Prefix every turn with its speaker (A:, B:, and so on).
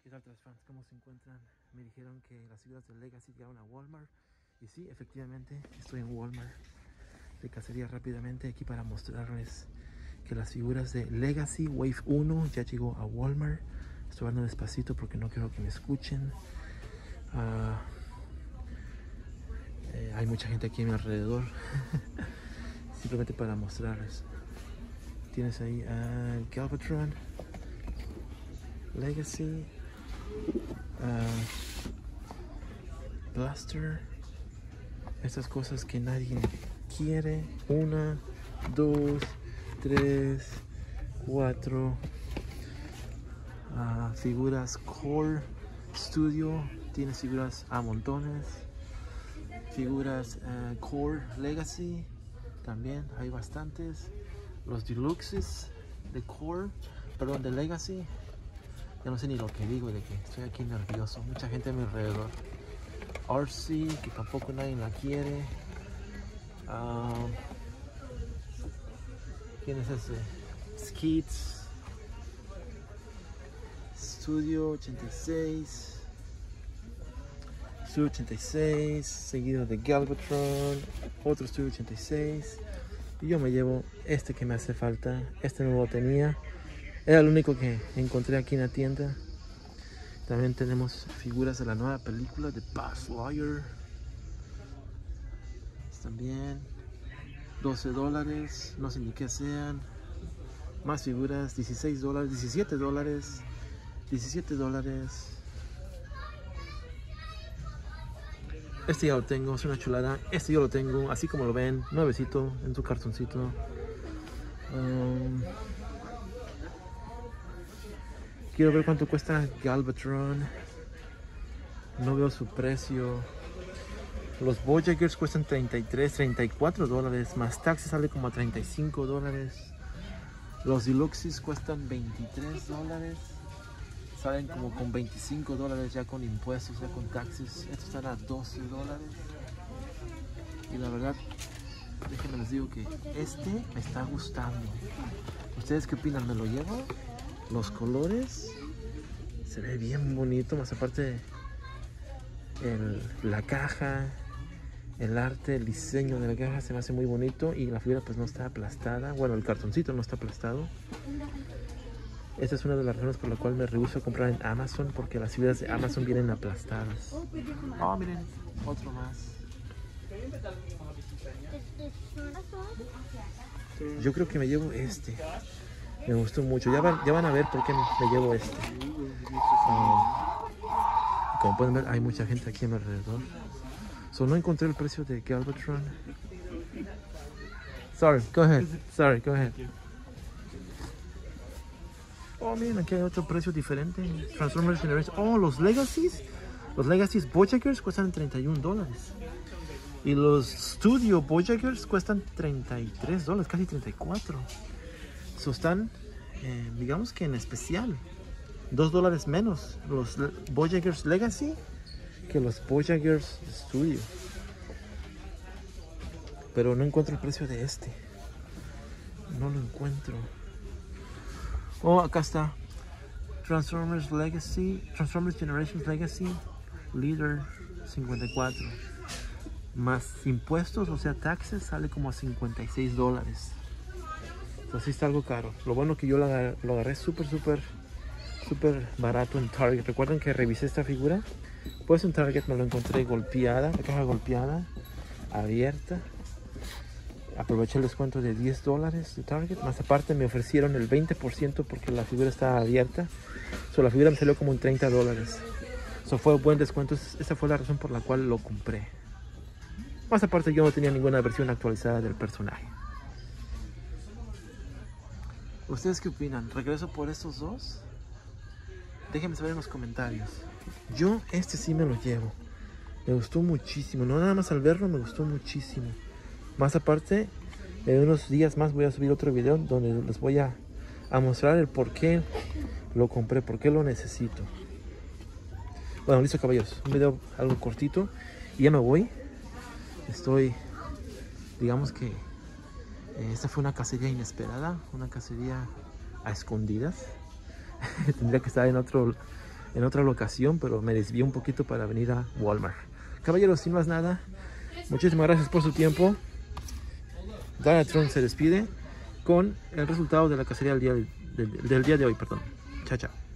A: ¿Qué tal, fans? ¿Cómo se encuentran? Me dijeron que las figuras de Legacy llegaron a Walmart. Y sí, efectivamente, estoy en Walmart de cacería rápidamente aquí para mostrarles que las figuras de Legacy Wave 1 ya llegó a Walmart. Estoy hablando despacito porque no quiero que me escuchen. Hay mucha gente aquí a mi alrededor. Simplemente para mostrarles. Tienes ahí a Galvatron, Legacy, Blaster, estas cosas que nadie quiere. 1, 2, 3, 4 figuras Core Studio, tienes figuras a montones. Figuras Core Legacy también hay bastantes. Los deluxes de Core, perdón, de Legacy. Ya no sé ni lo que digo, de que estoy aquí nervioso. Mucha gente a mi alrededor. RC, que tampoco nadie la quiere. ¿Quién es ese? Skeets. Studio 86. Studio 86, seguido de Galvatron. Otro Studio 86. Y yo me llevo este que me hace falta. Este no lo tenía. Era el único que encontré aquí en la tienda. También tenemos figuras de la nueva película de Buzz Lightyear. También $12, no sé ni qué sean. Más figuras, $16, $17, $17. Este ya lo tengo, es una chulada. Este yo lo tengo, así como lo ven, nuevecito en su cartoncito. Quiero ver cuánto cuesta Galvatron. No veo su precio. Los Voyagers cuestan $33, $34. Más taxes sale como a $35. Los Deluxes cuestan $23. Salen como con $25 ya con impuestos, ya con taxes. Estos están a $12. Y la verdad, déjenme les digo que este me está gustando. ¿Ustedes qué opinan? ¿Me lo llevo? Los colores se ve bien bonito, más aparte la caja, el arte, el diseño de la caja se me hace muy bonito. Y la figura pues no está aplastada. Bueno, el cartoncito no está aplastado. Esta es una de las razones por la cual me rehúso a comprar en Amazon, porque las figuras de Amazon vienen aplastadas. Oh, miren, otro más. Yo creo que me llevo este. Me gustó mucho. Ya van a ver por qué me llevo este. Como pueden ver, hay mucha gente aquí a mi alrededor. No encontré el precio de Galvatron. Sorry, go ahead. Sorry, go ahead. Oh, miren, aquí hay otro precio diferente. Transformers Generation. Oh, los Legacies. Los Legacies Voyagers cuestan $31. Y los Studio Voyagers cuestan $33, casi $34. Están, digamos que en especial. $2 menos los Voyagers Legacy que los Voyagers Studio. Pero no encuentro el precio de este. No lo encuentro. Oh, acá está. Transformers Legacy. Transformers Generations Legacy. Leader 54. Más impuestos, o sea, taxes, sale como a $56. Así está algo caro. Lo bueno que yo lo agarré súper barato en Target. Recuerden que revisé esta figura. Pues en Target me lo encontré golpeada, la caja golpeada, abierta. Aproveché el descuento de $10 de Target. Más aparte me ofrecieron el 20% porque la figura estaba abierta. La figura me salió como en $30. Fue un buen descuento. Esa fue la razón por la cual lo compré. Más aparte yo no tenía ninguna versión actualizada del personaje. ¿Ustedes qué opinan? ¿Regreso por estos dos? Déjenme saber en los comentarios. Yo este sí me lo llevo. Me gustó muchísimo. No nada más al verlo, me gustó muchísimo. Más aparte, en unos días más voy a subir otro video donde les voy a mostrar el por qué lo compré, por qué lo necesito. Bueno, listo, caballeros. Un video algo cortito y ya me voy. Digamos que esta fue una cacería inesperada, una cacería a escondidas. Tendría que estar en otro en otra locación, pero me desvié un poquito para venir a Walmart. Caballeros, sin más nada, muchísimas gracias por su tiempo. Donald Trump se despide con el resultado de la cacería del día de hoy. Chao, chao.